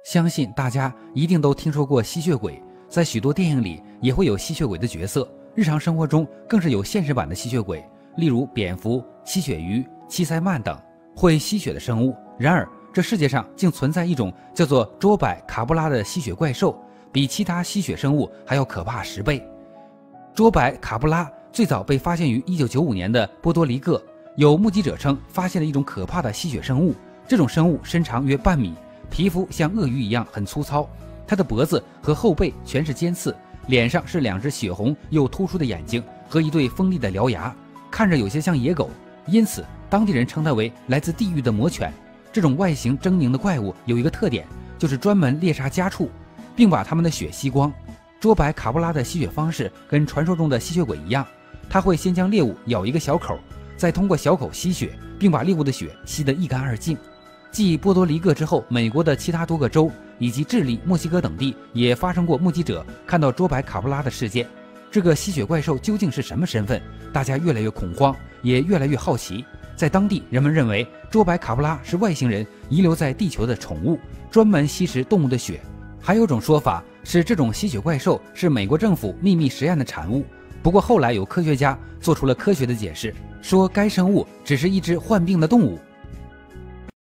相信大家一定都听说过吸血鬼，在许多电影里也会有吸血鬼的角色，日常生活中更是有现实版的吸血鬼，例如蝙蝠、吸血鱼、七鳃鳗等会吸血的生物。然而，这世界上竟存在一种叫做卓百卡布拉的吸血怪兽，比其他吸血生物还要可怕10倍。卓百卡布拉最早被发现于1995年的波多黎各，有目击者称发现了一种可怕的吸血生物，这种生物身长约半米，皮肤像鳄鱼一样很粗糙，它的脖子和后背全是尖刺，脸上是2只血红又突出的眼睛和一对锋利的獠牙，看着有些像野狗，因此当地人称它为来自地狱的魔犬。这种外形狰狞的怪物有一个特点，就是专门猎杀家畜，并把他们的血吸光。卓百卡布拉的吸血方式跟传说中的吸血鬼一样，他会先将猎物咬一个小口，再通过小口吸血，并把猎物的血吸得一干二净。继波多黎各之后，美国的其他多个州以及智利、墨西哥等地也发生过目击者看到卓百卡布拉的事件。这个吸血怪兽究竟是什么身份？大家越来越恐慌，也越来越好奇。在当地，人们认为卓百卡布拉是外星人遗留在地球的宠物，专门吸食动物的血。还有种说法是，这种吸血怪兽是美国政府秘密实验的产物。不过后来有科学家做出了科学的解释，说该生物只是一只患病的动物，